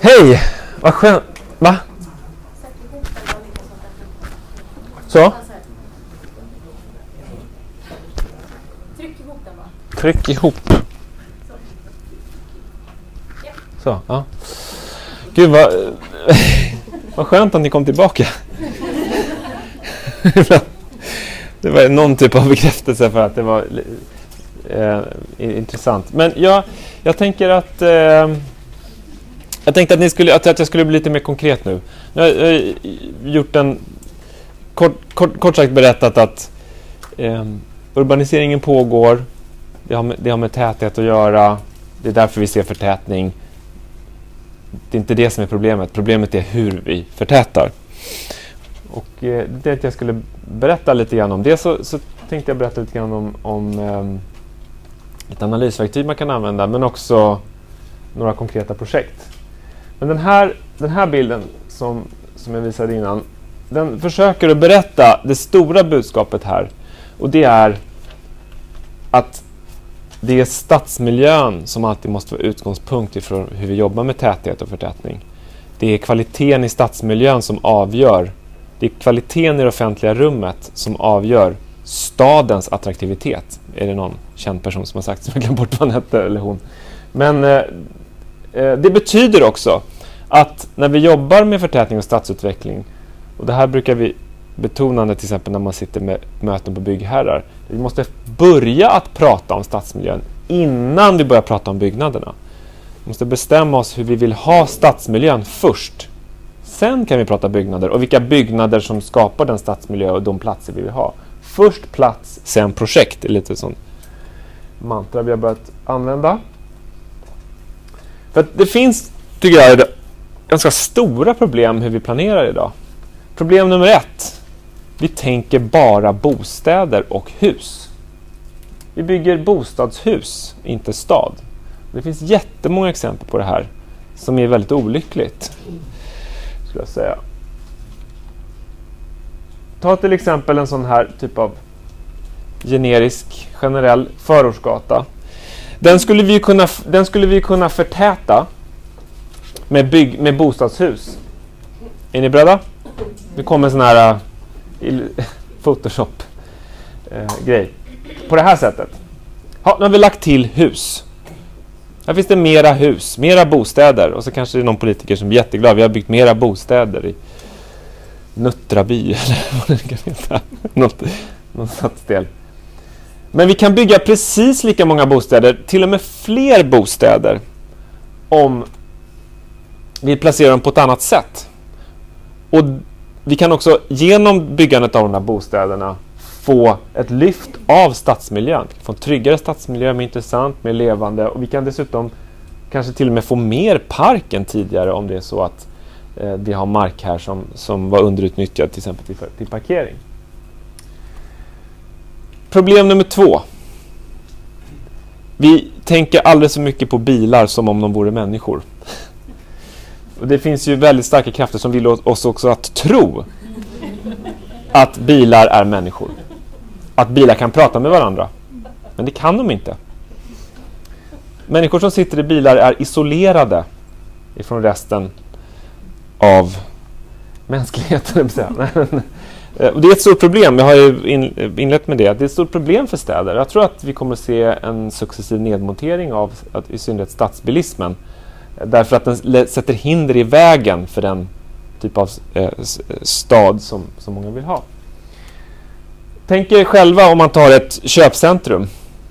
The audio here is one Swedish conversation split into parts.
Hej! Vad skönt. Va? Så? Tryck ihop den va? Tryck ihop. Så, ja. Gud vad skönt att ni kom tillbaka. Det var någon typ av bekräftelse för att det var intressant. Men jag tänker att jag tänkte att jag skulle bli lite mer konkret nu. Jag har gjort en kort sagt berättat att urbaniseringen pågår. Det har med täthet att göra. Det är därför vi ser förtätning. Det är inte det som är problemet. Problemet är hur vi förtätar. Och det att jag skulle berätta lite grann om det, så tänkte jag berätta lite grann om ett analysverktyg man kan använda, men också några konkreta projekt. Men den här bilden som jag visade innan, den försöker att berätta det stora budskapet här. Och det är att det är stadsmiljön som alltid måste vara utgångspunkt ifrån hur vi jobbar med täthet och förtätning. Det är kvaliteten i stadsmiljön som avgör. Det är kvaliteten i det offentliga rummet som avgör stadens attraktivitet. Är det någon känd person som har sagt, som jag glömde bort vad han hette eller hon. Men det betyder också att när vi jobbar med förtätning och stadsutveckling, och det här brukar vi betona till exempel när man sitter med möten på byggherrar, vi måste börja att prata om stadsmiljön innan vi börjar prata om byggnaderna. Vi måste bestämma oss hur vi vill ha stadsmiljön först. Sen kan vi prata byggnader och vilka byggnader som skapar den stadsmiljö och de platser vi vill ha. Först plats, sen projekt. Det är lite sån mantra vi har börjat använda. För att det finns, tycker jag, ganska stora problem hur vi planerar idag. Problem nummer 1. Vi tänker bara bostäder och hus. Vi bygger bostadshus, inte stad. Det finns jättemånga exempel på det här som är väldigt olyckligt, skulle jag säga. Ta till exempel en sån här typ av generisk, generell förortsgata. Den skulle vi kunna förtäta med bostadshus. Är ni beredda? Det kommer en sån här Photoshop-grej. På det här sättet. Ja, nu har vi lagt till hus. Här finns det mera hus, mera bostäder. Och så kanske det är någon politiker som är jätteglad. Vi har byggt mera bostäder i Nuttraby eller vad det kan heta. Någon stadsdel. Men vi kan bygga precis lika många bostäder, till och med fler bostäder, om vi placerar dem på ett annat sätt. Och vi kan också genom byggandet av de här bostäderna få ett lyft av stadsmiljön. Vi kan få en tryggare stadsmiljö, mer intressant, mer levande. Och vi kan dessutom kanske till och med få mer park än tidigare om det är så att vi har mark här som var underutnyttjad till exempel till parkering. Problem nummer 2. Vi tänker alldeles för mycket på bilar som om de vore människor. Och det finns ju väldigt starka krafter som vill oss också att tro att bilar är människor. Att bilar kan prata med varandra. Men det kan de inte. Människor som sitter i bilar är isolerade ifrån resten av mänskligheten. Och det är ett stort problem. Jag har ju inlett med det. Det är ett stort problem för städer. Jag tror att vi kommer att se en successiv nedmontering av i synnerhet stadsbilismen. Därför att den sätter hinder i vägen för den typ av stad som många vill ha. Tänk er själva om man tar ett köpcentrum.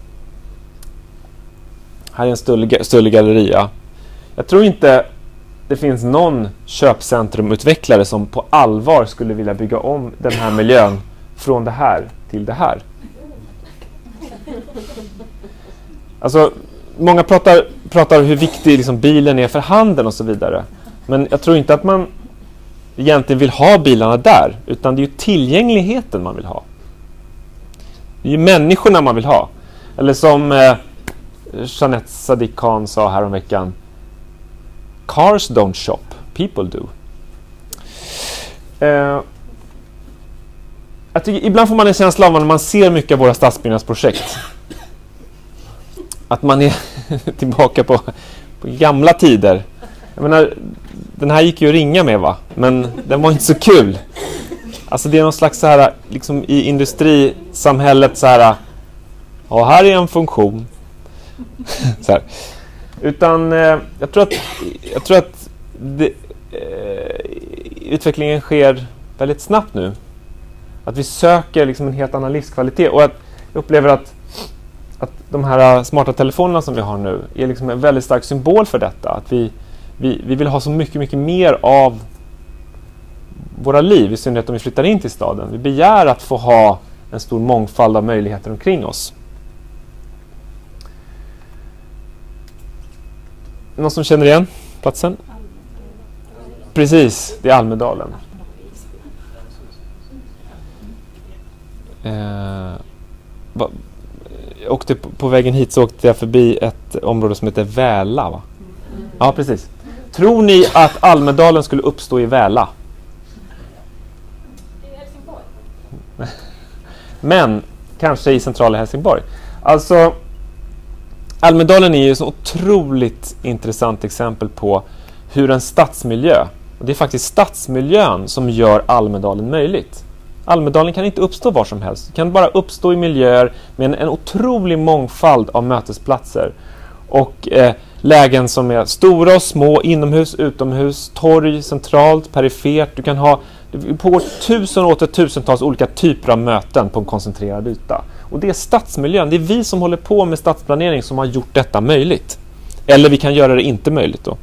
Här är en större galleria. Jag tror inte det finns någon köpcentrumutvecklare som på allvar skulle vilja bygga om den här miljön från det här till det här. Alltså, många pratar hur viktig liksom bilen är för handeln och så vidare. Men jag tror inte att man egentligen vill ha bilarna där, utan det är ju tillgängligheten man vill ha. Det är ju människorna man vill ha. Eller som Jeanette Sadiq Khan sa här om veckan: Cars don't shop, people do. Jag tycker, ibland får man en känsla av när man ser mycket av våra stadsbyggnadsprojekt att man är tillbaka på gamla tider Jag menar, den här gick ju att ringa med, va? Men den var inte så kul. Alltså det är någon slags så här, liksom i industrisamhället så här, ja, här är en funktion. Så här. Utan jag tror att utvecklingen sker väldigt snabbt nu. Att vi söker liksom en helt annan livskvalitet. Och att jag upplever att de här smarta telefonerna som vi har nu är liksom en väldigt stark symbol för detta. Att vi vill ha så mycket mer av våra liv, i synnerhet om vi flyttar in till staden. Vi begär att få ha en stor mångfald av möjligheter omkring oss. Någon som känner igen platsen? Precis, det är Almedalen. På vägen hit så åkte jag förbi ett område som heter Väla, va? Ja, precis. Tror ni att Almedalen skulle uppstå i Väla? I Helsingborg. Men kanske i centrala Helsingborg. Alltså, Almedalen är ju ett så otroligt intressant exempel på hur en stadsmiljö, och det är faktiskt stadsmiljön som gör Almedalen möjligt. Almedalen kan inte uppstå var som helst. Det kan bara uppstå i miljöer med en otrolig mångfald av mötesplatser. Och lägen som är stora och små, inomhus, utomhus, torg, centralt, perifert. Du kan ha, det pågår tusen och åter tusentals olika typer av möten på en koncentrerad yta. Och det är stadsmiljön, det är vi som håller på med stadsplanering som har gjort detta möjligt. Eller vi kan göra det inte möjligt då.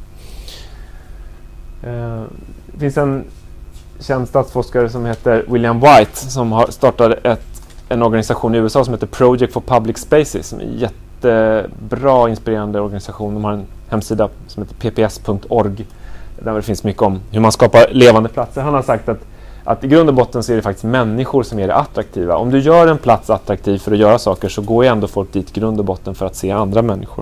Det finns en känd stadsforskare som heter William White som har startat en organisation i USA som heter Project for Public Spaces, som är en jättebra, inspirerande organisation. De har en hemsida som heter pps.org där det finns mycket om hur man skapar levande platser. Han har sagt att i grund och botten så är det faktiskt människor som är det attraktiva. Om du gör en plats attraktiv för att göra saker så går ju ändå folk dit i grund och botten för att se andra människor.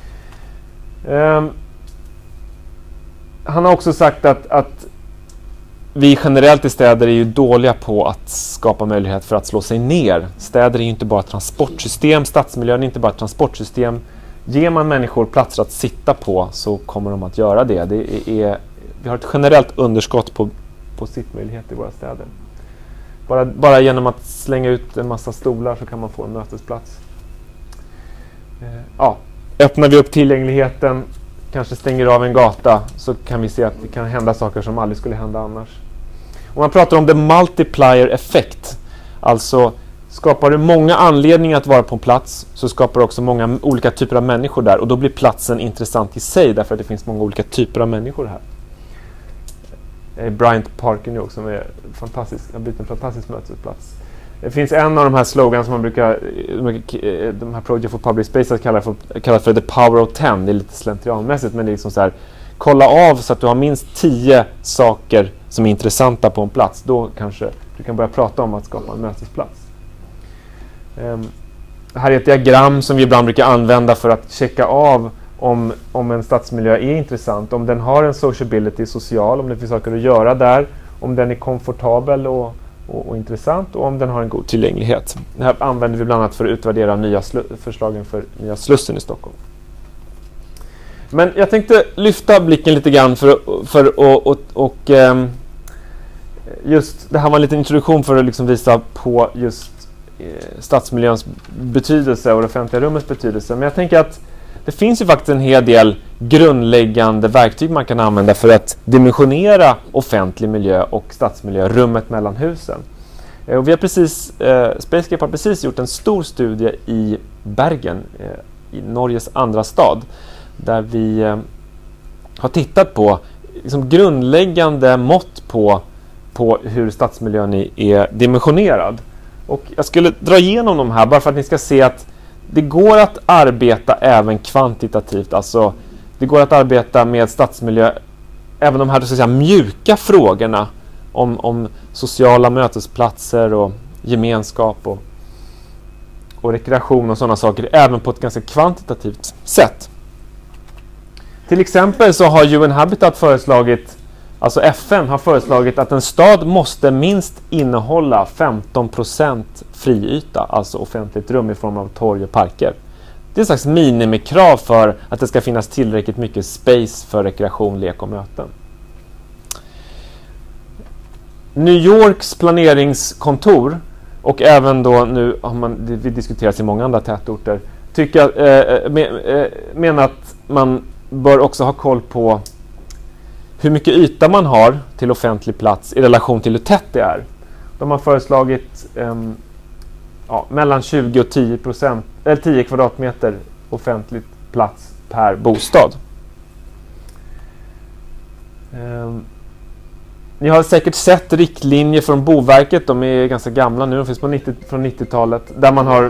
Han har också sagt att vi generellt i städer är ju dåliga på att skapa möjlighet för att slå sig ner. Städer är ju inte bara transportsystem, stadsmiljön är inte bara transportsystem. Ger man människor platser att sitta på så kommer de att göra det. Vi har ett generellt underskott på sittmöjligheter i våra städer. Bara genom att slänga ut en massa stolar så kan man få en mötesplats. Öppnar vi upp tillgängligheten, kanske stänger av en gata, så kan vi se att det kan hända saker som aldrig skulle hända annars. Om man pratar om the multiplier effect, alltså skapar du många anledningar att vara på en plats så skapar du också många olika typer av människor där, och då blir platsen intressant i sig därför att det finns många olika typer av människor här. Bryant Park nu också är fantastisk, har blivit en fantastisk mötesplats. Det finns en av de här slogans som man brukar, de här Project for Public Spaces kallar för the power of 10. Det är lite slentrianmässigt, men det är liksom så här: kolla av så att du har minst 10 saker som är intressanta på en plats. Då kanske du kan börja prata om att skapa en mötesplats. Här är ett diagram som vi ibland brukar använda för att checka av om en stadsmiljö är intressant, om den har en sociability, social, om det finns saker att göra där, om den är komfortabel och intressant, och om den har en god tillgänglighet. Det här använder vi bland annat för att utvärdera förslagen för nya Slussen i Stockholm. Men jag tänkte lyfta blicken lite grann just det här var en liten introduktion för att liksom visa på just stadsmiljöns betydelse och det offentliga rummets betydelse. Men jag tänker att det finns ju faktiskt en hel del grundläggande verktyg man kan använda för att dimensionera offentlig miljö och stadsmiljö, rummet mellan husen. Och vi har Spacescape har precis gjort en stor studie i Bergen, i Norges andra stad, där vi har tittat på liksom grundläggande mått på hur stadsmiljön är dimensionerad. Och jag skulle dra igenom de här bara för att ni ska se att det går att arbeta även kvantitativt. Alltså det går att arbeta med stadsmiljö, även de här så att säga mjuka frågorna om sociala mötesplatser och gemenskap och rekreation och sådana saker, även på ett ganska kvantitativt sätt. Till exempel så har UN Habitat föreslagit, alltså FN har föreslagit att en stad måste minst innehålla 15% friyta, alltså offentligt rum i form av torg och parker. Det är en slags minimikrav för att det ska finnas tillräckligt mycket space för rekreation, lek och möten. New Yorks planeringskontor, och även då nu har vi diskuterat i många andra tätorter, menar att man bör också ha koll på hur mycket yta man har till offentlig plats i relation till hur tätt det är. De har föreslagit mellan 20 och 10 kvadratmeter offentlig plats per bostad. Ni har säkert sett riktlinjer från Boverket, de är ganska gamla nu, de finns från 90-talet, där man har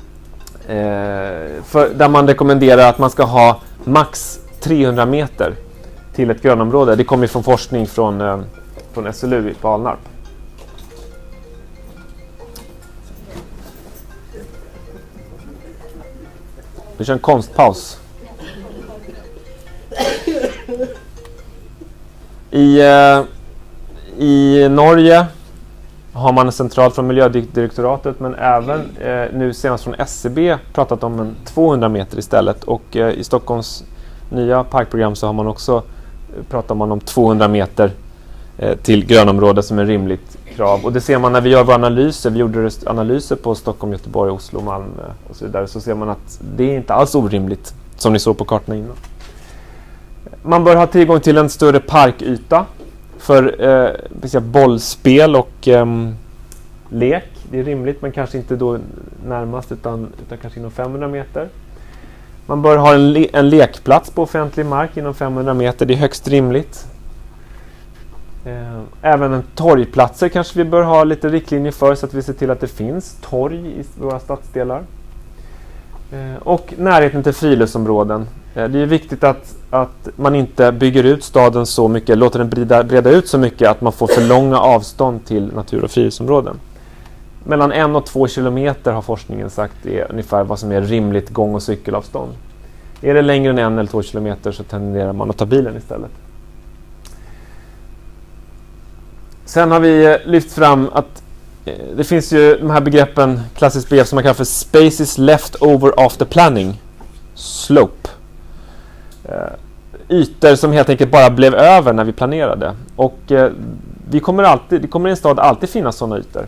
där man rekommenderar att man ska ha max 300 meter till ett grönområde. Det kommer från forskning från SLU på Alnarp. Vi kör en konstpaus. I Norge har man en central från miljödirektoratet, men även nu senast från SCB pratat om en 200 meter istället. Och i Stockholms nya parkprogram så har man också pratat om 200 meter till grönområde som är rimligt krav. Och det ser man när vi gör våra analyser. Vi gjorde analyser på Stockholm, Göteborg, Oslo, Malmö och så vidare. Så ser man att det är inte alls orimligt som ni såg på kartorna innan. Man bör ha tillgång till en större parkyta för bollspel och lek. Det är rimligt, men kanske inte då närmast utan kanske inom 500 meter. Man bör ha en lekplats på offentlig mark inom 500 meter. Det är högst rimligt. Även en torgplatser kanske vi bör ha lite riktlinjer för, så att vi ser till att det finns torg i våra stadsdelar. Och närheten till friluftsområden. Det är viktigt att man inte bygger ut staden så mycket, låter den breda ut så mycket att man får för långa avstånd till natur- och friluftsområden. Mellan 1 och 2 kilometer har forskningen sagt är ungefär vad som är rimligt gång- och cykelavstånd. Är det längre än 1 eller 2 kilometer så tenderar man att ta bilen istället. Sen har vi lyft fram att det finns ju de här begreppen, klassiskt begrepp som man kallar för spaces left over after planning, slope. Ytor som helt enkelt bara blev över när vi planerade. Och det kommer i en stad alltid finnas sådana ytor.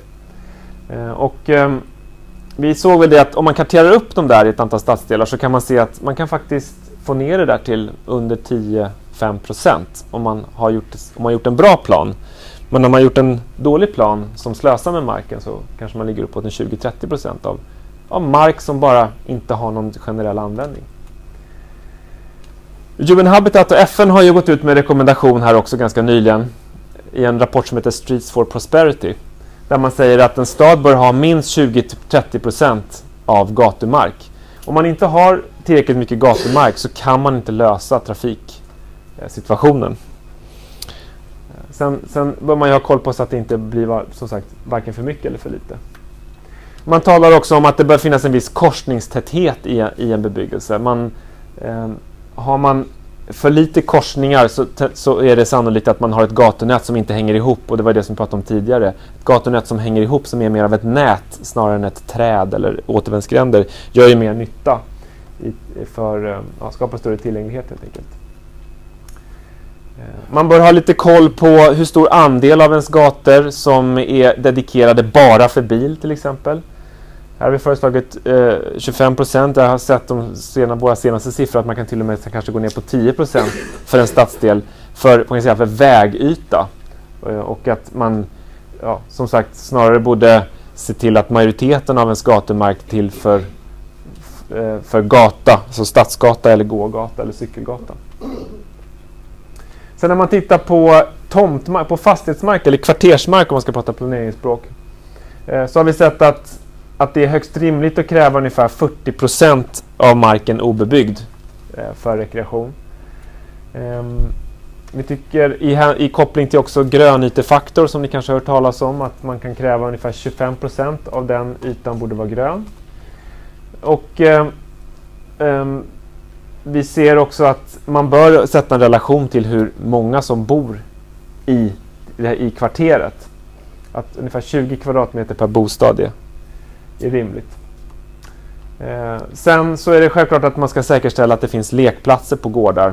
Vi såg väl det att om man karterar upp dem där i ett antal stadsdelar så kan man se att man kan faktiskt få ner det där till under 10-5% om man har gjort en bra plan. Men om man har gjort en dålig plan som slösar med marken så kanske man ligger uppåt en 20-30% av mark som bara inte har någon generell användning. UN Habitat och FN har ju gått ut med rekommendation här också ganska nyligen i en rapport som heter Streets for Prosperity, där man säger att en stad bör ha minst 20-30% av gatumark. Om man inte har tillräckligt mycket gatumark så kan man inte lösa trafiksituationen. Sen bör man ju ha koll på så att det inte blir som sagt varken för mycket eller för lite. Man talar också om att det bör finnas en viss korsningstäthet i en bebyggelse. Har man för lite korsningar så är det sannolikt att man har ett gatunät som inte hänger ihop, och det var det som vi pratade om tidigare. Ett gatunät som hänger ihop, som är mer av ett nät snarare än ett träd eller återvändsgränder, gör ju mer nytta för att skapa större tillgänglighet helt enkelt. Man bör ha lite koll på hur stor andel av ens gator som är dedikerade bara för bil till exempel. Här har vi föreslagit 25%. Jag har sett våra senaste siffror att man kan till och med kanske gå ner på 10% för en stadsdel för vägyta. Och att man som sagt snarare borde se till att majoriteten av ens gatumark till för gata, så stadsgata eller gågata eller cykelgata. Sen när man tittar på tomtmark, på fastighetsmark eller kvartersmark om man ska prata planeringsspråk, så har vi sett att det är högst rimligt att kräva ungefär 40% av marken obebyggd för rekreation. Vi tycker i koppling till också grönytefaktor som ni kanske har hört talas om, att man kan kräva ungefär 25% av den ytan borde vara grön. Och vi ser också att man bör sätta en relation till hur många som bor i kvarteret. Att ungefär 20 kvadratmeter per bostad är rimligt. Sen så är det självklart att man ska säkerställa att det finns lekplatser på gårdar.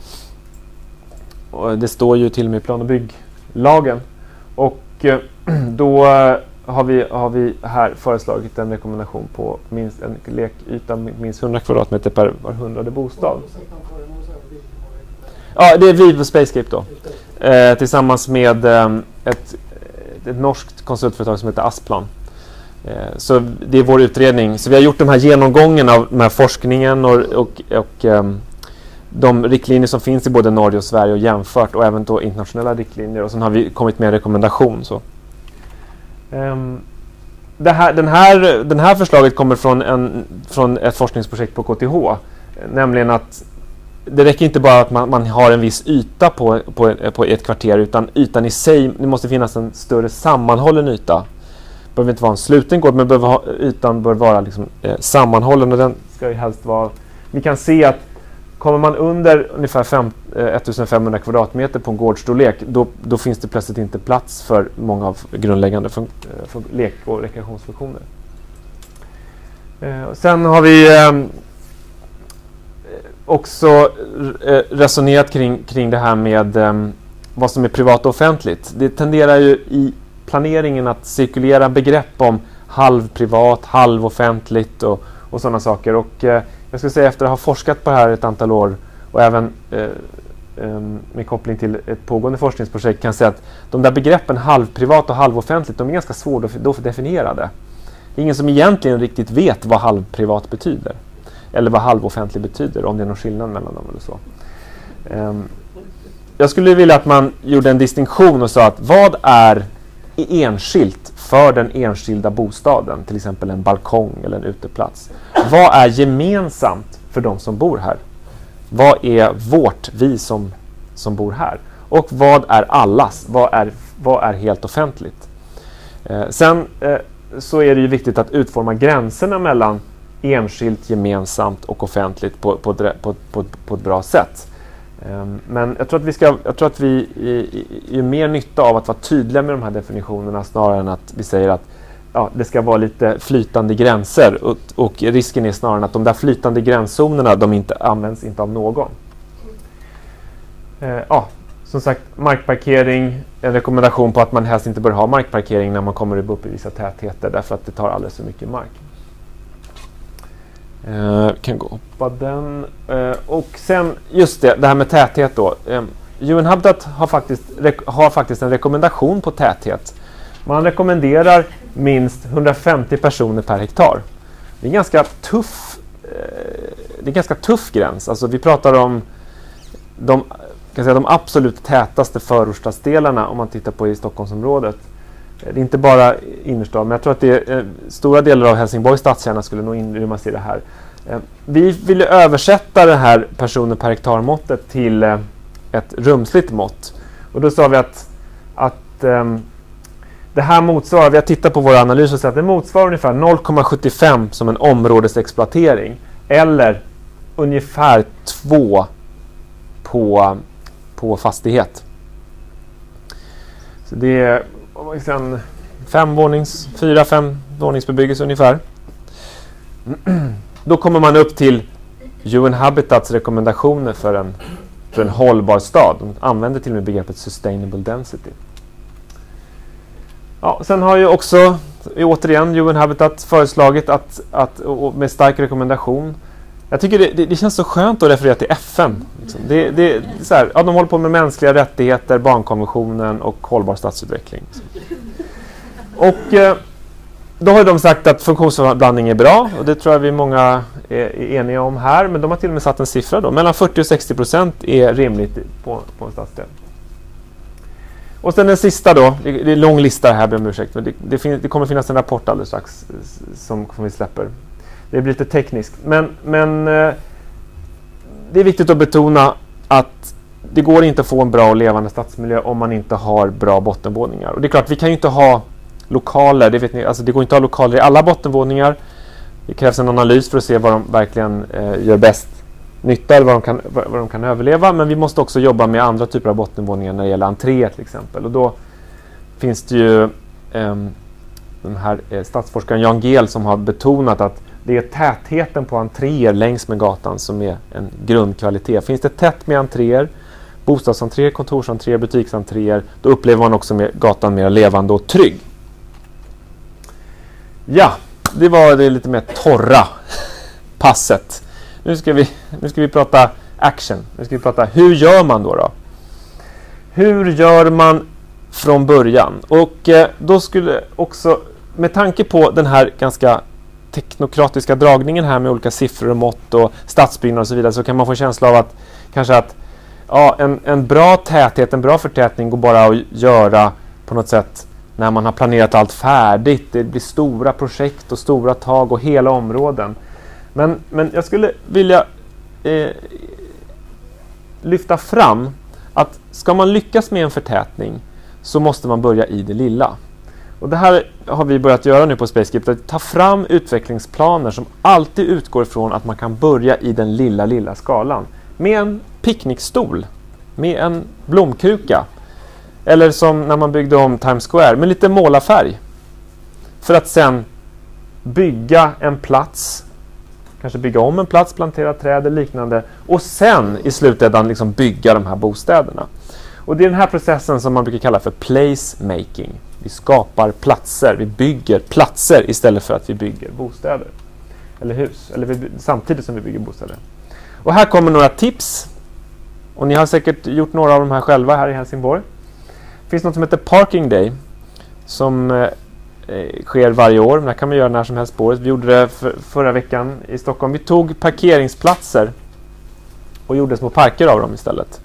Och det står ju till och med i plan- och bygglagen. Och då har vi här föreslagit en rekommendation på minst en lekyta minst 100 kvadratmeter per var 100:e bostad. Ja, det är vi på Spacescape då. Tillsammans med ett norskt konsultföretag som heter Asplan. Så det är vår utredning. Så vi har gjort de här genomgången av den här forskningen och de riktlinjer som finns i både Norge och Sverige och jämfört, och även då internationella riktlinjer, och sen har vi kommit med en rekommendation. Så. Den här förslaget kommer från ett forskningsprojekt på KTH, nämligen att det räcker inte bara att man har en viss yta på ett kvarter, utan ytan i sig, det måste finnas en större sammanhållen yta. Det behöver inte vara en sluten gård, men ytan bör vara liksom, sammanhållen, och den ska ju helst vara... Vi kan se att kommer man under ungefär 1500 kvadratmeter på en gårdstorlek, då finns det plötsligt inte plats för många av grundläggande lek- och rekreationsfunktioner. Sen har vi också resonerat kring det här med vad som är privat och offentligt. Det tenderar ju i planeringen att cirkulera begrepp om halvprivat, halvoffentligt och sådana saker. Och jag skulle säga, efter att ha forskat på det här ett antal år och även med koppling till ett pågående forskningsprojekt, kan jag säga att de där begreppen halvprivat och halvoffentligt, de är ganska svåra att definiera det. Det är ingen som egentligen riktigt vet vad halvprivat betyder. Eller vad halvoffentlig betyder, om det är någon skillnad mellan dem eller så. Jag skulle vilja att man gjorde en distinktion och sa att vad är enskilt för den enskilda bostaden, till exempel en balkong eller en uteplats. Vad är gemensamt för de som bor här? Vad är vi som bor här? Och vad är allas? Vad är helt offentligt? Sen så är det ju viktigt att utforma gränserna mellan enskilt, gemensamt och offentligt på ett bra sätt. Men jag tror att vi är mer nytta av att vara tydliga med de här definitionerna, snarare än att vi säger att det ska vara lite flytande gränser, och risken är snarare att de där flytande gränszonerna, de inte används inte av någon. Som sagt, markparkering, en rekommendation på att man helst inte bör ha markparkering när man kommer upp i vissa tätheter, därför att det tar alldeles för mycket mark. Kan gå hoppa den. Och sen just det här med täthet då. UN Habitat har faktiskt en rekommendation på täthet. Man rekommenderar minst 150 personer per hektar. Det är en ganska tuff gräns. Alltså vi pratar om de absolut tätaste förortsstadsdelarna om man tittar på i Stockholmsområdet. Det är inte bara innerstad, men jag tror att det är stora delar av Helsingborgs stadskärna skulle nog inrymmas i det här. Vi vill översätta det här personer per hektar-måttet till ett rumsligt mått. Och då sa vi att det här motsvarar, vi har tittat på våra analyser och sett att det motsvarar ungefär 0,75 som en områdesexploatering, eller ungefär 2 på fastighet. Så det är en 4-5 våningsbebyggelse ungefär. Då kommer man upp till UN Habitats rekommendationer för en hållbar stad. De använder till och med begreppet sustainable density. Sen har ju också återigen UN Habitat föreslagit att med stark rekommendation. Jag tycker det känns så skönt att referera till FN. Liksom. Det är så här, de håller på med mänskliga rättigheter, barnkonventionen och hållbar stadsutveckling. Och då har de sagt att funktionsblandning är bra, och det tror jag vi många är eniga om här, men de har till och med satt en siffra då. Mellan 40 och 60% är rimligt på en stadsdel. Och sen den sista då, det är en lång lista här, ber om ursäkt, men det kommer finnas en rapport alldeles strax som vi släpper. Det blir lite tekniskt, men det är viktigt att betona att det går inte att få en bra och levande stadsmiljö om man inte har bra bottenvåningar. Och det är klart, vi kan ju inte ha lokaler, det vet ni, alltså det går inte att ha lokaler i alla bottenvåningar. Det krävs en analys för att se vad de verkligen gör bäst nytta, eller vad de kan överleva, men vi måste också jobba med andra typer av bottenvåningar när det gäller entréer till exempel. Och då finns det ju den här stadsforskaren Jan Gehl som har betonat att Det är tätheten på entréer längs med gatan som är en grundkvalitet. Finns det tätt med entréer, bostadsentréer, kontorsentréer, butiksentréer, då upplever man också med gatan mer levande och trygg. Ja, det var det lite mer torra passet. Nu ska vi prata action. Nu ska vi prata, hur gör man då? Hur gör man från början? Och då skulle också, med tanke på den här ganska teknokratiska dragningen här med olika siffror och mått och stadsbyggnad och så vidare, så kan man få känsla av att kanske att en bra täthet, en bra förtätning går bara att göra på något sätt när man har planerat allt färdigt. Det blir stora projekt och stora tag och hela områden. Men jag skulle vilja lyfta fram att ska man lyckas med en förtätning så måste man börja i det lilla. Och det här har vi börjat göra nu på Spacescript, att ta fram utvecklingsplaner som alltid utgår ifrån att man kan börja i den lilla skalan. Med en picknickstol, med en blomkruka, eller som när man byggde om Times Square, med lite målarfärg. För att sen bygga en plats, kanske bygga om en plats, plantera träd eller liknande, och sen i slutändan liksom bygga de här bostäderna. Och det är den här processen som man brukar kalla för placemaking. Vi skapar platser, vi bygger platser istället för att vi bygger bostäder eller hus, eller samtidigt som vi bygger bostäder. Och här kommer några tips, och ni har säkert gjort några av de här själva här i Helsingborg. Det finns något som heter Parking Day som sker varje år, men det kan man göra när som helst på året. Vi gjorde det förra veckan i Stockholm. Vi tog parkeringsplatser och gjorde små parker av dem istället.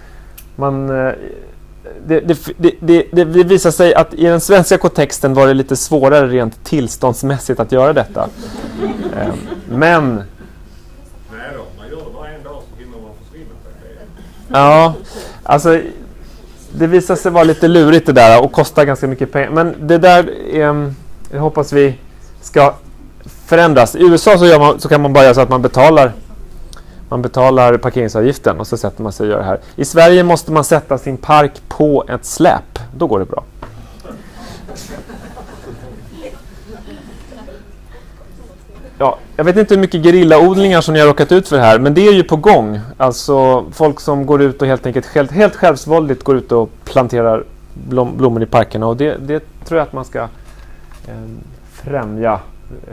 Det visar sig att i den svenska kontexten var det lite svårare rent tillståndsmässigt att göra detta. Men... Nej då, man gör det bara en dag så hinner man försvinna. Ja, alltså det visar sig vara lite lurigt det där och kostar ganska mycket pengar. Men det där jag hoppas vi ska förändras. I USA så kan man bara göra så att man betalar parkeringsavgiften och så sätter man sig och gör det här. I Sverige måste man sätta sin park på ett släp. Då går det bra. Ja, jag vet inte hur mycket gerillaodlingar som ni har råkat ut för här, men det är ju på gång. Alltså folk som går ut och helt enkelt helt självsvåldigt går ut och planterar blommor i parkerna, och det tror jag att man ska främja.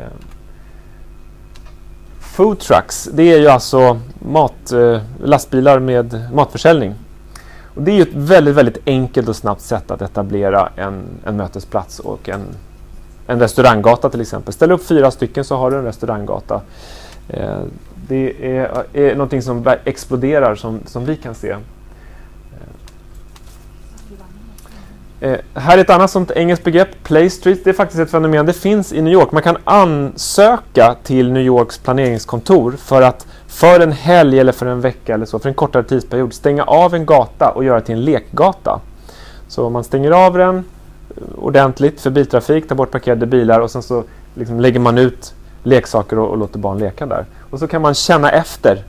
Food trucks, det är ju alltså lastbilar med matförsäljning. Och det är ju ett väldigt, väldigt enkelt och snabbt sätt att etablera en mötesplats och en restauranggata till exempel. Ställ upp 4 stycken så har du en restauranggata. Det är någonting som exploderar som vi kan se. Här är ett annat sånt engelskt begrepp, Play Street. Det är faktiskt ett fenomen. Det finns i New York. Man kan ansöka till New Yorks planeringskontor för att för en helg eller för en vecka eller så, för en kortare tidsperiod, stänga av en gata och göra till en lekgata. Så man stänger av den ordentligt för biltrafik, tar bort parkerade bilar, och sen så liksom lägger man ut leksaker och låter barn leka där. Och så kan man känna efter.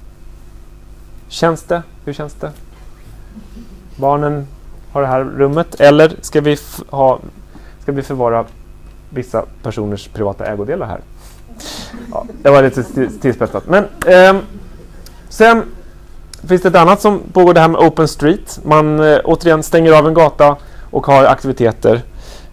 Känns det? Hur känns det? Barnen har det här rummet, eller ska vi förvara vissa personers privata ägodelar här? Ja, det var lite tillspetsat. Men sen finns det ett annat som pågår, det här med Open Street. Man återigen stänger av en gata och har aktiviteter.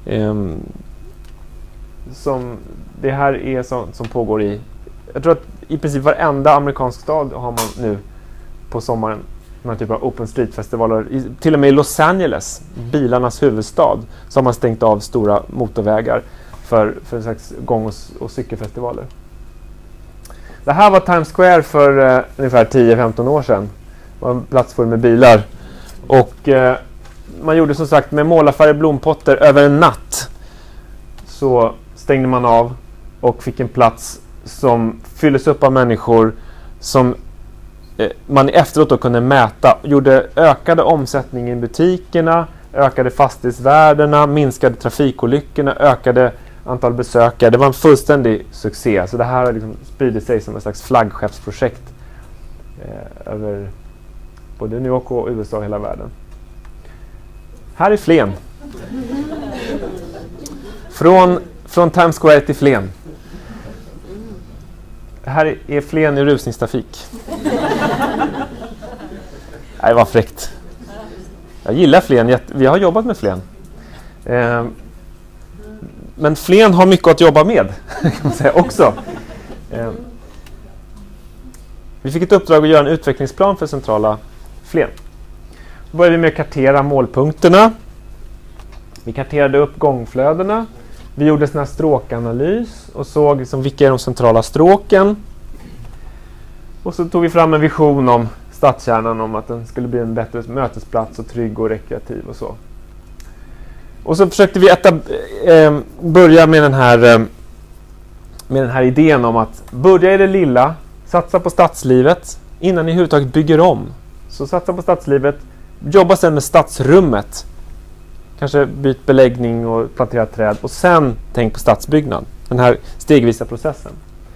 Det här är sånt som pågår jag tror att i princip varenda amerikansk stad har man nu på sommaren den här typen av Open Street-festivaler. Till och med i Los Angeles, bilarnas huvudstad, så har man stängt av stora motorvägar för en slags gång- och cykelfestivaler. Det här var Times Square för ungefär 10-15 år sedan. Det var en plats full med bilar. Och man gjorde som sagt med målarfärg och blompotter över en natt. Så stängde man av och fick en plats som fylldes upp av människor som man efteråt då kunde mäta. Ökade omsättning i butikerna, ökade fastighetsvärdena, minskade trafikolyckorna, ökade antal besökare. Det var en fullständig succé. Så det här har liksom spridit sig som ett slags flaggskeppsprojekt över både New York och USA och hela världen. Här är Flen. Från Times Square till Flen. Det här är Flen i rusningstrafik. Nej, vad fräckt. Jag gillar Flen. Vi har jobbat med Flen. Men Flen har mycket att jobba med, kan man säga också. Vi fick ett uppdrag att göra en utvecklingsplan för centrala Flen. Då började vi med att kartera målpunkterna. Vi karterade upp gångflödena. Vi gjorde en sån här stråkanalys och såg liksom vilka är de centrala stråken. Och så tog vi fram en vision om stadskärnan, om att den skulle bli en bättre mötesplats och trygg och rekreativ och så. Och så försökte vi börja med den här idén om att börja i det lilla, satsa på stadslivet innan ni överhuvudtaget bygger om. Så satsa på stadslivet, jobba sedan med stadsrummet. Kanske byt beläggning och plantera träd och sen tänk på stadsbyggnad. Den här stegvisa processen.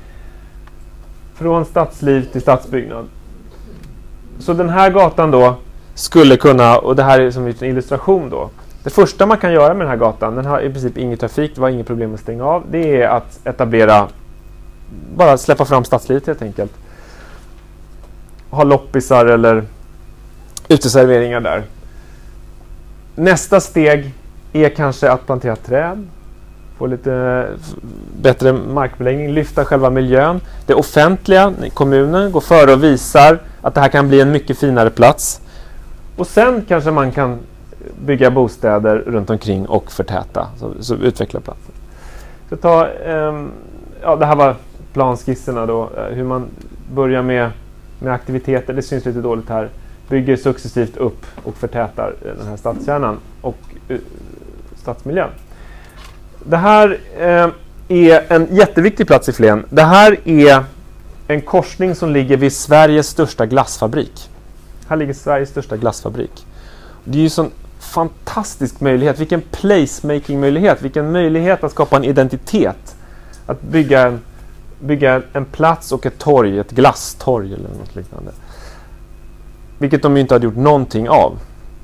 Från stadsliv till stadsbyggnad. Så den här gatan då skulle kunna, och det här är som en illustration då. Det första man kan göra med den här gatan, den har i princip ingen trafik, det var inget problem att stänga av. Det är att etablera, bara släppa fram stadslivet helt enkelt. Ha loppisar eller uteserveringar där. Nästa steg är kanske att plantera träd, få lite bättre markbeläggning, lyfta själva miljön. Det offentliga, kommunen, går före och visar att det här kan bli en mycket finare plats. Och sen kanske man kan bygga bostäder runt omkring och förtäta, så utveckla platsen. Så det här var planskisserna då, hur man börjar med aktiviteter, det syns lite dåligt här. Bygger successivt upp och förtätar den här stadskärnan och stadsmiljön. Det här är en jätteviktig plats i Flen. Det här är en korsning som ligger vid Sveriges största glassfabrik. Här ligger Sveriges största glassfabrik. Det är ju en sån fantastisk möjlighet. Vilken placemaking-möjlighet. Vilken möjlighet att skapa en identitet. Att bygga en plats och ett torg, ett glasstorg eller något liknande. Vilket de inte hade gjort någonting av.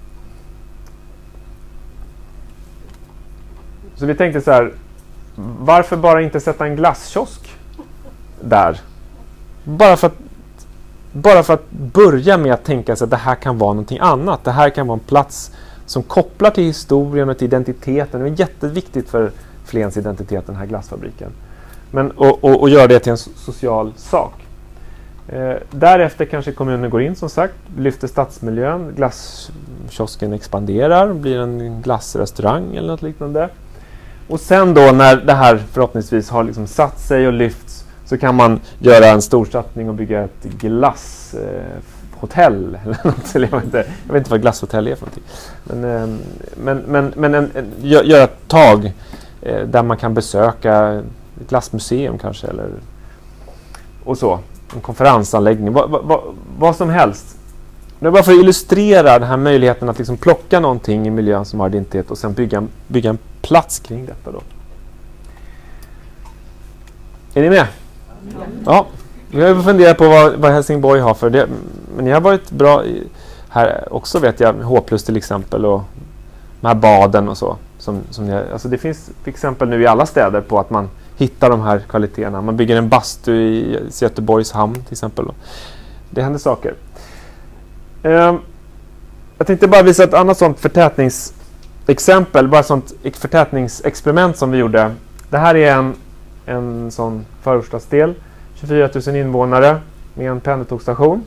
Så vi tänkte så här, varför bara inte sätta en glasskiosk där? Bara för att börja med att tänka sig att det här kan vara någonting annat. Det här kan vara en plats som kopplar till historien och till identiteten. Det är jätteviktigt för Flens identitet, den här glassfabriken. Men, och göra det till en social sak. Därefter kanske kommunen går in, som sagt, lyfter stadsmiljön, glasskiosken expanderar, blir en glassrestaurang eller något liknande. Och sen då när det här förhoppningsvis har liksom satt sig och lyfts, så kan man göra en stor satsning och bygga ett glasshotell eller något. Jag vet inte vad glasshotell är för någonting. Men göra ett tag där man kan besöka ett glassmuseum kanske, eller och så. En konferensanläggning, vad som helst. Det är bara för att illustrera den här möjligheten att liksom plocka någonting i miljön som har identitet och sen bygga en plats kring detta då. Är ni med? Ja. Vi har funderat på vad Helsingborg har för det. Men ni har varit bra här också, vet jag. H+ till exempel och de här baden och så. Alltså det finns exempel nu i alla städer på att man hittar de här kvaliteterna. Man bygger en bastu i Göteborgs hamn till exempel. Det händer saker. Jag tänkte bara visa ett annat sånt förtätningsexempel. Bara ett sånt förtätningsexperiment som vi gjorde. Det här är en sån förortsstadsdel. 24 000 invånare med en pendeltågsstation.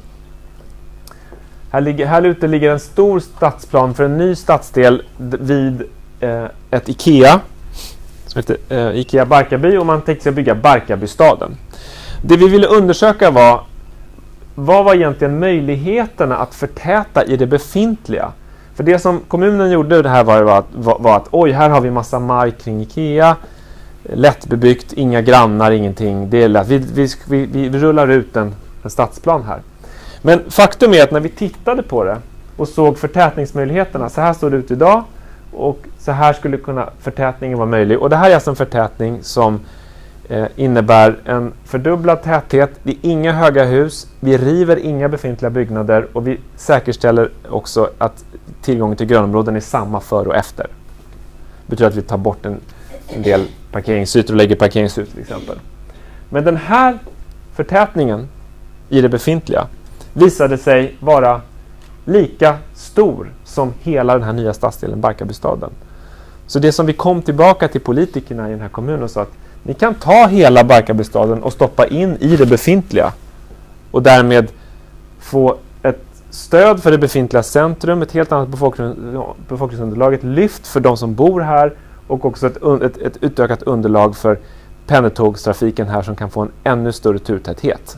Här ute ligger en stor stadsplan för en ny stadsdel vid ett IKEA som heter IKEA Barkarby, och man tänkte sig bygga Barkarbystaden. Det vi ville undersöka var, vad var egentligen möjligheterna att förtäta i det befintliga? För det som kommunen gjorde det här var att oj, här har vi massa mark kring IKEA, lättbebyggt, inga grannar, ingenting. Det är lätt. Vi rullar ut en stadsplan här. Men faktum är att när vi tittade på det och såg förtätningsmöjligheterna, så här står det ut idag och så här skulle förtätningen vara möjlig. Och det här är alltså en förtätning som innebär en fördubblad täthet. Det är inga höga hus, vi river inga befintliga byggnader och vi säkerställer också att tillgången till grönområden är samma före och efter. Det betyder att vi tar bort en del parkeringsytor och lägger parkeringshus till exempel. Men den här förtätningen i det befintliga visade sig vara lika stor som hela den här nya stadsdelen Barkarbystaden. Så det som vi kom tillbaka till politikerna i den här kommunen och sa att ni kan ta hela Barkarbystaden och stoppa in i det befintliga och därmed få ett stöd för det befintliga centrum, ett helt annat befolkningsunderlag, ett lyft för de som bor här och också ett utökat underlag för pendeltågstrafiken här som kan få en ännu större turtäthet.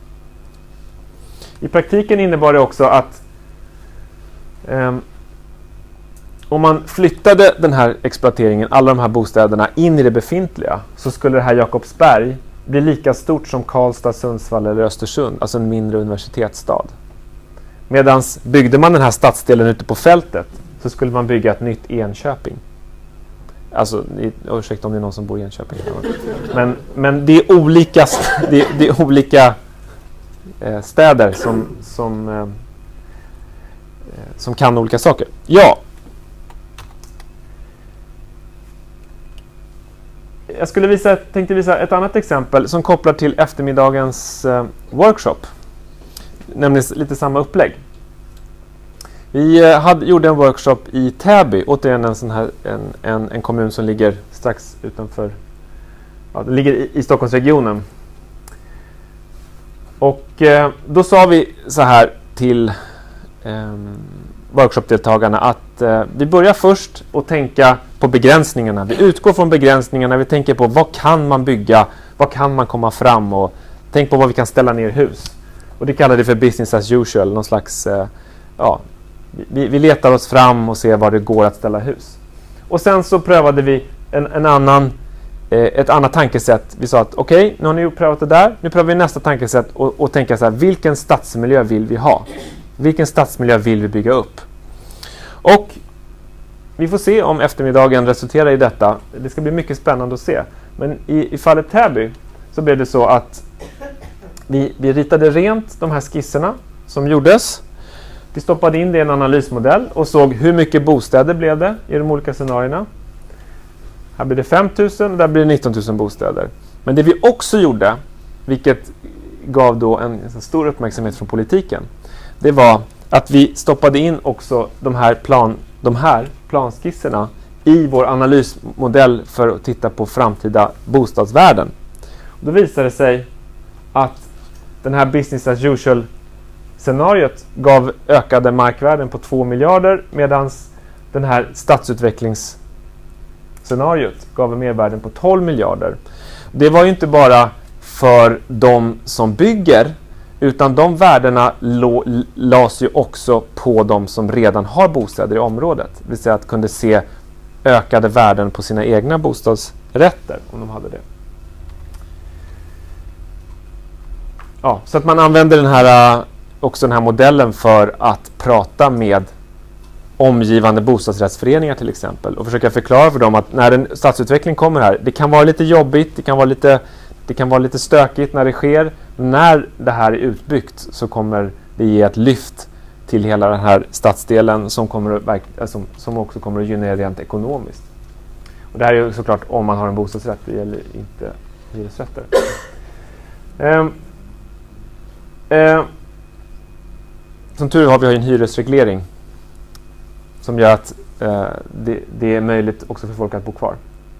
I praktiken innebar det också att om man flyttade den här exploateringen, alla de här bostäderna, in i det befintliga så skulle det här Jakobsberg bli lika stort som Karlstad, Sundsvall eller Östersund, alltså en mindre universitetsstad. Medan byggde man den här stadsdelen ute på fältet så skulle man bygga ett nytt Enköping. Alltså, ursäkta om det är någon som bor i Enköping. Men det är olika, det är olika städer som kan olika saker. Ja. Jag tänkte visa ett annat exempel som kopplar till eftermiddagens workshop. Nämligen lite samma upplägg. Vi gjorde en workshop i Täby, återigen en kommun som ligger strax utanför, den ligger i Stockholmsregionen. Och då sa vi så här till workshopdeltagarna att vi börjar först att tänka på begränsningarna. Vi utgår från begränsningarna, vi tänker på vad kan man bygga, vad kan man komma fram och tänk på vad vi kan ställa ner hus. Och det kallar det för business as usual, någon slags, vi letar oss fram och ser var det går att ställa hus. Och sen så prövade vi ett annat tankesätt. Vi sa att okej, nu har ni prövat det där, nu prövar vi nästa tankesätt och tänka så här, vilken stadsmiljö vill vi ha? Vilken stadsmiljö vill vi bygga upp? Och vi får se om eftermiddagen resulterar i detta. Det ska bli mycket spännande att se. Men i fallet Täby så blev det så att vi ritade rent de här skisserna som gjordes. Vi stoppade in det i en analysmodell och såg hur mycket bostäder blev det i de olika scenarierna. Här blir det 5 000 och där blir det 19 000 bostäder. Men det vi också gjorde, vilket gav då en stor uppmärksamhet från politiken, det var att vi stoppade in också de här planskisserna i vår analysmodell för att titta på framtida bostadsvärden. Och då visade det sig att den här business as usual scenariot gav ökade markvärden på 2 miljarder medan den här stadsutvecklingsscenariot gav mervärden på 12 miljarder. Det var ju inte bara för de som bygger, utan de värdena lades ju också på de som redan har bostäder i området. Det vill säga att kunde se ökade värden på sina egna bostadsrätter om de hade det. Ja, så att man använder också den här modellen för att prata med omgivande bostadsrättsföreningar till exempel och försöka förklara för dem att när en stadsutveckling kommer här, det kan vara lite jobbigt, det kan vara lite stökigt när det sker. När det här är utbyggt så kommer det ge ett lyft till hela den här stadsdelen som också kommer att gynna rent ekonomiskt. Och det här är ju såklart om man har en bostadsrätt, det gäller inte hyresrätter. Som tur har vi en hyresreglering som gör att det är möjligt också för folk att bo kvar.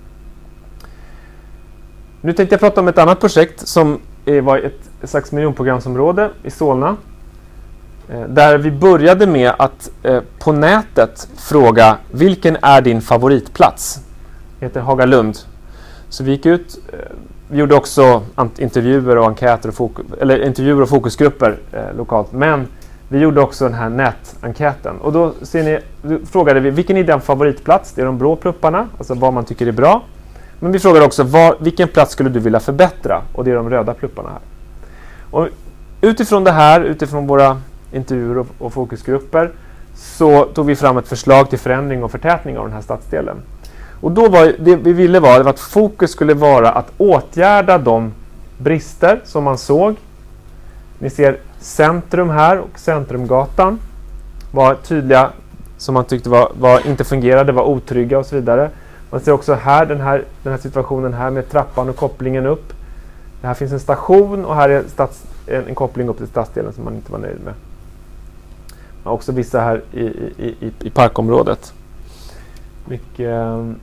Nu tänkte jag prata om ett annat projekt som var ett slags miljonprogramsområde i Solna. Där vi började med att på nätet fråga vilken är din favoritplats? Det heter Hagalund. Så vi gick ut, vi gjorde också intervjuer och enkäter intervjuer och fokusgrupper lokalt. Men vi gjorde också den här nätenkäten. Och då frågade vi vilken är din favoritplats? Det är de blå plupparna, alltså vad man tycker är bra. Men vi frågade också vilken plats skulle du vilja förbättra? Och det är de röda plupparna här. Och utifrån det här, utifrån våra intervjuer och fokusgrupper så tog vi fram ett förslag till förändring och förtätning av den här stadsdelen. Och då det vi ville var att fokus skulle vara att åtgärda de brister som man såg. Ni ser centrum här och Centrumgatan var tydliga som man tyckte inte fungerade, var otrygga och så vidare. Man ser också här den här situationen här med trappan och kopplingen upp. Det här finns en station och här är en koppling upp till stadsdelen som man inte var nöjd med. Man har också vissa här i parkområdet. Mycket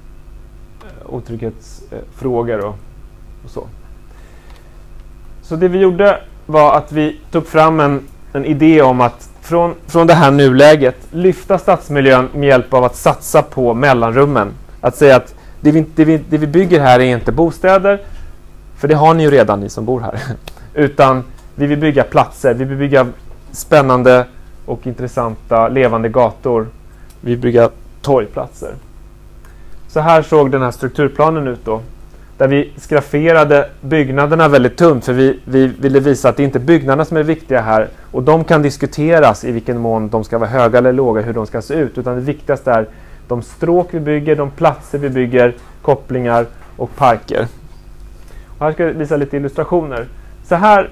otrygghetsfrågor och så. Så det vi gjorde var att vi tog fram en idé om att från det här nuläget lyfta stadsmiljön med hjälp av att satsa på mellanrummen. Att säga att det vi bygger här är inte bostäder, för det har ni ju redan, ni som bor här. Utan vi vill bygga platser, vi vill bygga spännande och intressanta levande gator. Vi vill bygga torgplatser. Så här såg den här strukturplanen ut då. Där vi skrafferade byggnaderna väldigt tunt, för vi ville visa att det inte är byggnaderna som är viktiga här. Och de kan diskuteras i vilken mån de ska vara höga eller låga, hur de ska se ut. Utan det viktigaste är de stråk vi bygger, de platser vi bygger, kopplingar och parker. Och här ska jag visa lite illustrationer. Så här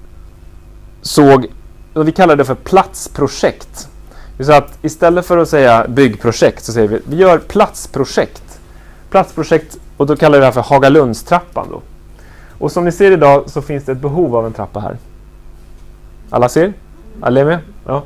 och vi kallar det för platsprojekt. Så att istället för att säga byggprojekt så säger vi gör platsprojekt. Platsprojekt, och då kallar vi det här för Hagalundstrappan då. Och som ni ser idag så finns det ett behov av en trappa här. Alla ser? Alla är med? Ja.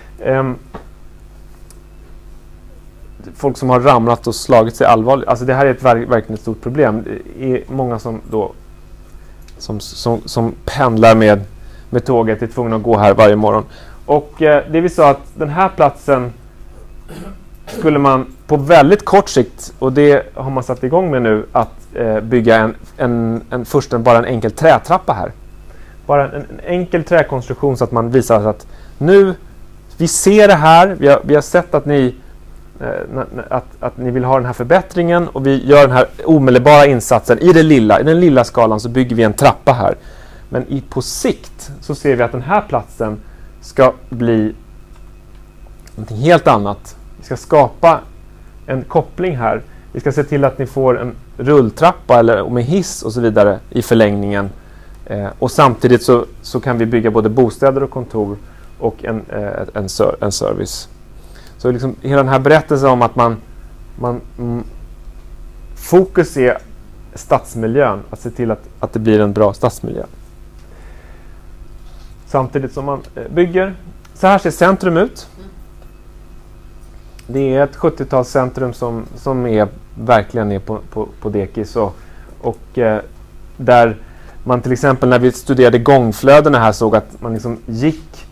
Folk som har ramlat och slagit sig allvarligt. Alltså det här är verkligen ett stort problem. Det är många som då som pendlar med tåget är tvungna att gå här varje morgon. Och det vi sa att den här platsen skulle man på väldigt kort sikt, och det har man satt igång med nu, att bygga först bara en enkel trätrappa här. Bara en enkel träkonstruktion så att man visar att nu, vi ser det här, vi har sett att ni vill ha den här förbättringen, och vi gör den här omedelbara insatsen i den lilla skalan, så bygger vi en trappa här. Men på sikt så ser vi att den här platsen ska bli någonting helt annat. Vi ska skapa en koppling här. Vi ska se till att ni får en rulltrappa eller med hiss och så vidare i förlängningen. Och samtidigt så kan vi bygga både bostäder och kontor och en service. Så liksom hela den här berättelsen om att man fokus är stadsmiljön, att se till att det blir en bra stadsmiljö. Samtidigt som man bygger. Så här ser centrum ut. Det är ett 70-talscentrum som verkligen är på dekis. Och där man till exempel när vi studerade gångflödena här såg att man liksom gick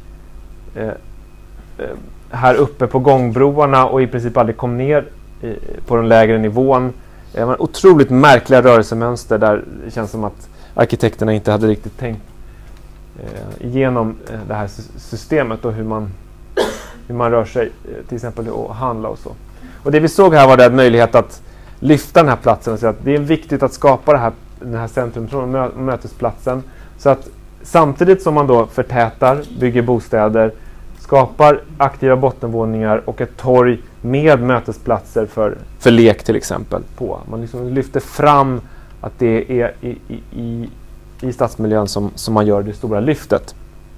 här uppe på gångbroarna och i princip aldrig kom ner på den lägre nivån. Det var otroligt märkliga rörelsemönster där det känns som att arkitekterna inte hade riktigt tänkt igenom det här systemet och hur man rör sig till exempel att handla och så. Och det vi såg här var det en möjlighet att lyfta den här platsen och säga att det är viktigt att skapa den här centrum från mötesplatsen, så att samtidigt som man då förtätar, bygger bostäder, skapar aktiva bottenvåningar och ett torg med mötesplatser för lek till exempel på. Man liksom lyfter fram att det är i stadsmiljön som man gör det stora lyftet.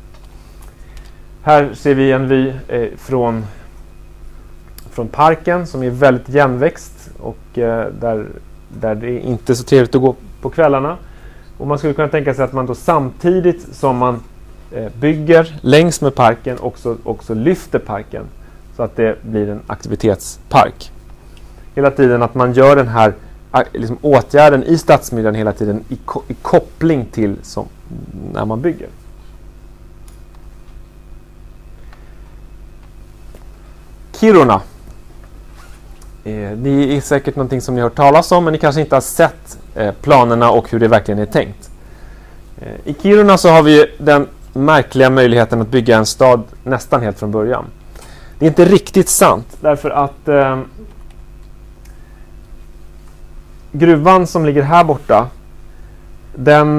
Här ser vi en vy från parken som är väldigt jämnväxt och där det är inte så trevligt att gå på kvällarna. Och man skulle kunna tänka sig att man då samtidigt som man bygger längs med parken också lyfter parken så att det blir en aktivitetspark. Hela tiden att man gör den här liksom åtgärden i stadsmiljön hela tiden i koppling till som när man bygger. Kiruna. Det är säkert någonting som ni har hört talas om, men ni kanske inte har sett planerna och hur det verkligen är tänkt. I Kiruna så har vi den märkliga möjligheten att bygga en stad nästan helt från början. Det är inte riktigt sant, därför att gruvan som ligger här borta, den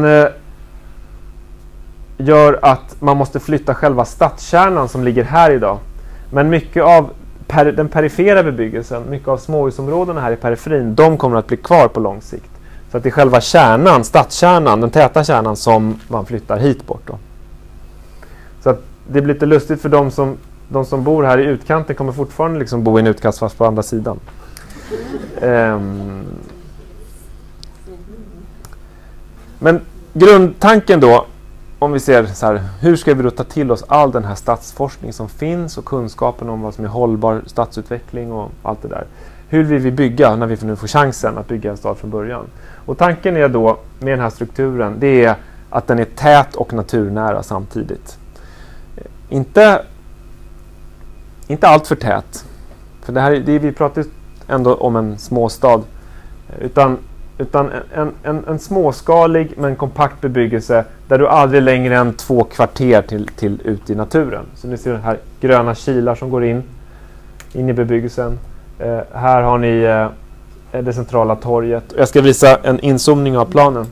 gör att man måste flytta själva stadskärnan som ligger här idag. Men mycket av den perifera bebyggelsen, mycket av småhusområdena här i periferin, de kommer att bli kvar på lång sikt. Så att det är själva kärnan, stadskärnan, den täta kärnan som man flyttar hit bort då. Så att det blir lite lustigt för de som bor här i utkanten kommer fortfarande liksom bo i en utkast fast på andra sidan. Men grundtanken då, om vi ser så här, hur ska vi då ta till oss all den här stadsforskning som finns och kunskapen om vad som är hållbar stadsutveckling och allt det där. Hur vill vi bygga när vi nu får chansen att bygga en stad från början? Och tanken är då med den här strukturen, det är att den är tät och naturnära samtidigt. Inte allt för tät. För vi pratar ändå om en småstad. Utan en småskalig men kompakt bebyggelse där du aldrig längre än 2 kvarter till ut i naturen. Så ni ser den här gröna kilar som går in i bebyggelsen. Här har ni det centrala torget. Jag ska visa en inzoomning av planen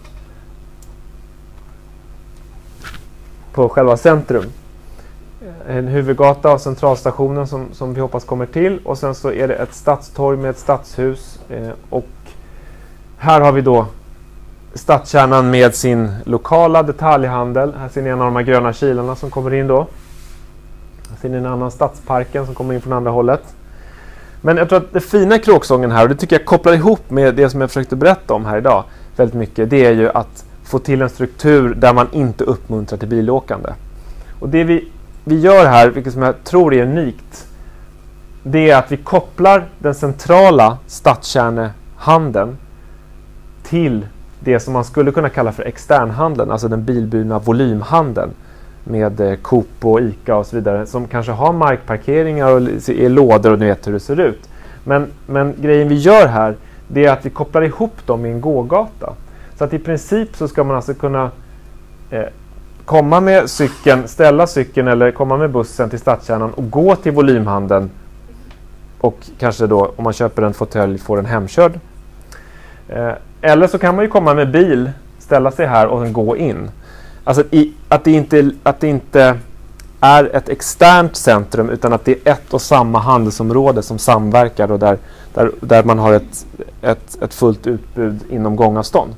på själva centrum. En huvudgata och centralstationen som vi hoppas kommer till. Och sen så är det ett stadstorg med ett stadshus. Och här har vi då stadskärnan med sin lokala detaljhandel. Här ser ni en av de här gröna kilarna som kommer in då. Här ser ni en annan stadsparken som kommer in från andra hållet. Men jag tror att det fina i kråksången här, och det tycker jag kopplar ihop med det som jag försökte berätta om här idag väldigt mycket, det är ju att få till en struktur där man inte uppmuntrar till bilåkande. Och det vi gör här, vilket som jag tror är unikt, det är att vi kopplar den centrala stadskärnehandeln till det som man skulle kunna kalla för externhandeln, alltså den bilburna volymhandeln med Coop och Ica och så vidare, som kanske har markparkeringar och är lådor och ni vet hur det ser ut. Men grejen vi gör här, det är att vi kopplar ihop dem i en gågata. Så att i princip så ska man alltså kunna komma med cykeln, ställa cykeln eller komma med bussen till stadskärnan och gå till volymhandeln och kanske då, om man köper en fåtölj, får den hemkörd. Eller så kan man ju komma med bil, ställa sig här och gå in. Alltså att det inte är ett externt centrum, utan att det är ett och samma handelsområde som samverkar och där man har ett fullt utbud inom gångavstånd.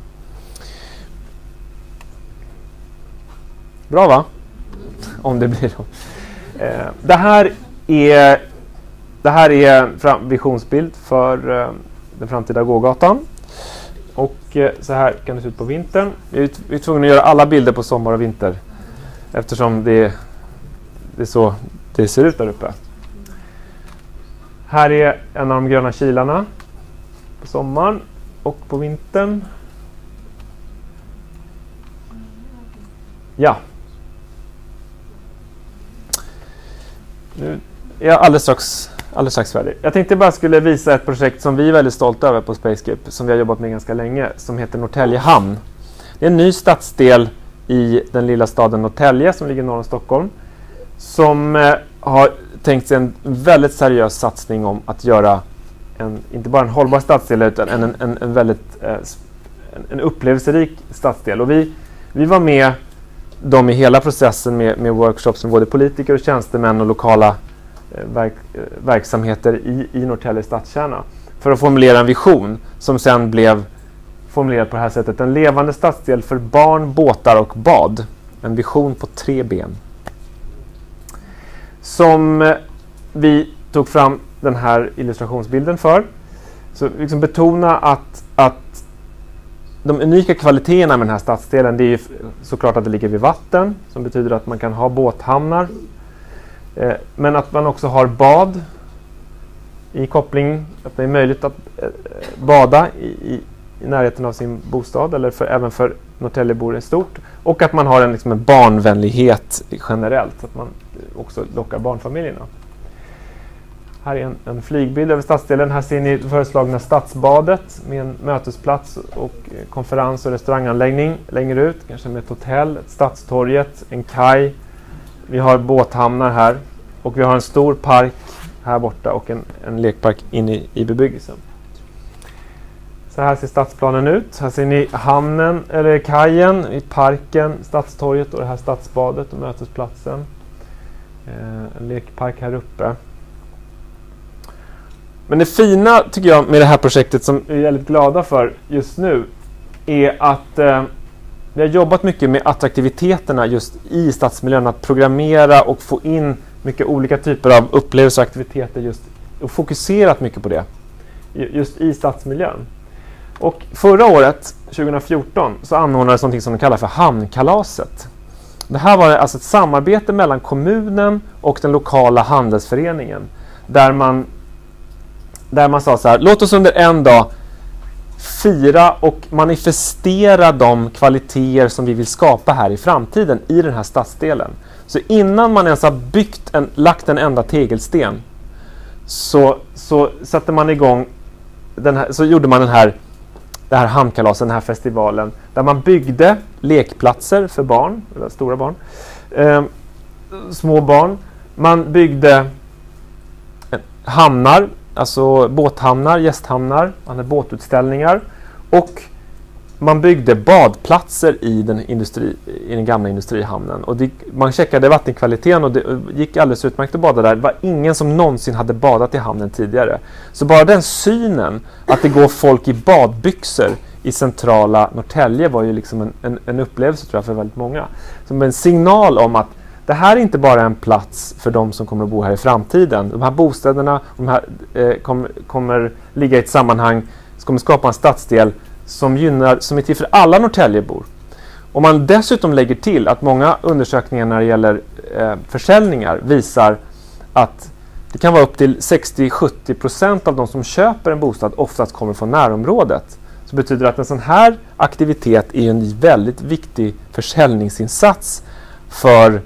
Bra va? Om det blir då. Det här är en visionsbild för den framtida gågatan. Och så här kan det se ut på vintern. Vi är tvungna att göra alla bilder på sommar och vinter. Eftersom det är så det ser ut där uppe. Här är en av de gröna kilarna på sommaren och på vintern. Ja. Nu är jag alldeles strax färdig. Jag tänkte bara skulle visa ett projekt som vi är väldigt stolta över på Spaceskip, som vi har jobbat med ganska länge, som heter Norrtälje hamn. Det är en ny stadsdel i den lilla staden Norrtälje som ligger norr om Stockholm, som har tänkt sig en väldigt seriös satsning om att göra inte bara en hållbar stadsdel utan en väldigt en upplevelserik stadsdel. Och vi var med dem i hela processen med workshops med både politiker och tjänstemän och lokala verksamheter i Norrtälje stadskärna för att formulera en vision som sen blev formulerad på det här sättet: en levande stadsdel för barn, båtar och bad. En vision på 3 ben. Som vi tog fram den här illustrationsbilden för. Så liksom betona att de unika kvaliteterna med den här stadsdelen, det är ju såklart att det ligger vid vatten, som betyder att man kan ha båthamnar. Men att man också har bad i koppling, att det är möjligt att bada i närheten av sin bostad, eller även för Norrtäljebor är stort. Och att man har en barnvänlighet generellt, så att man också lockar barnfamiljerna. Här är en flygbild över stadsdelen. Här ser ni föreslagna stadsbadet med en mötesplats och konferens- och restauranganläggning längre ut. Kanske med ett hotell, ett stadstorget, en kaj. Vi har båthamnar här och vi har en stor park här borta och en lekpark inne i bebyggelsen. Så här ser stadsplanen ut. Här ser ni hamnen eller kajen i parken, stadstorget och det här stadsbadet och mötesplatsen. En lekpark här uppe. Men det fina tycker jag med det här projektet, som vi är väldigt glada för just nu, är att vi har jobbat mycket med attraktiviteterna just i stadsmiljön, att programmera och få in mycket olika typer av upplevelser och aktiviteter just, och fokuserat mycket på det just i stadsmiljön. Och förra året 2014 så anordnades något som de kallar för Hamnkalaset. Det här var alltså ett samarbete mellan kommunen och den lokala handelsföreningen. Där man sa så här: låt oss under en dag fira och manifestera de kvaliteter som vi vill skapa här i framtiden i den här stadsdelen. Så innan man ens har lagt en enda tegelsten så satte man igång så gjorde man det här hamnkalasen, den här festivalen, där man byggde lekplatser för barn, eller stora barn, små barn. Man byggde hamnar, alltså båthamnar, gästhamnar, man hade båtutställningar, och man byggde badplatser i den gamla industrihamnen. Och man checkade vattenkvaliteten och det gick alldeles utmärkt att bada där. Det var ingen som någonsin hade badat i hamnen tidigare. Så bara den synen, att det går folk i badbyxor i centrala Norrtälje, var ju liksom en upplevelse, tror jag, för väldigt många. Som en signal om att det här är inte bara en plats för de som kommer att bo här i framtiden. De här bostäderna kommer ligga i ett sammanhang som kommer skapa en stadsdel som är till för alla Norrtäljebor. Om man dessutom lägger till att många undersökningar när det gäller försäljningar visar att det kan vara upp till 60-70% av de som köper en bostad oftast kommer från närområdet, så betyder det att en sån här aktivitet är en väldigt viktig försäljningsinsats för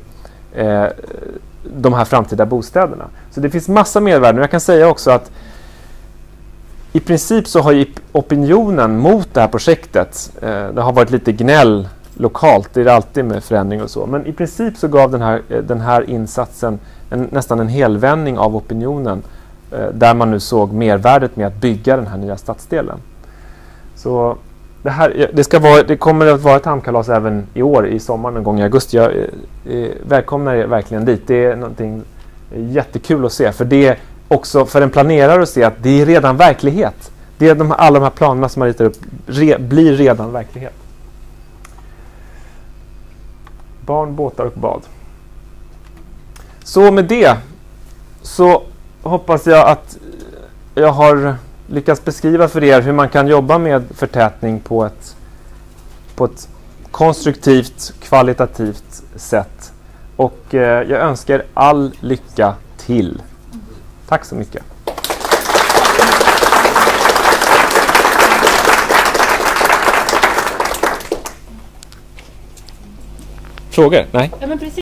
de här framtida bostäderna. Så det finns massa mervärden. Jag kan säga också att i princip så har ju opinionen mot det här projektet, det har varit lite gnäll lokalt, det är det alltid med förändring och så, men i princip så gav den här insatsen nästan en helvändning av opinionen, där man nu såg mervärdet med att bygga den här nya stadsdelen. Så det kommer att vara ett hamnkalas även i år, i sommar, någon gång i augusti. Jag välkomnar er verkligen dit. Det är någonting jättekul att se, för det är också för en planerare att se att det är redan verklighet. Det är alla de här planerna som man ritar upp blir redan verklighet. Barn, båtar och bad. Så med det så hoppas jag att jag har lyckats beskriva för er hur man kan jobba med förtätning på ett konstruktivt, kvalitativt sätt. Och jag önskar er all lycka till. Tack så mycket. Frågor? Nej? Ja, men precis.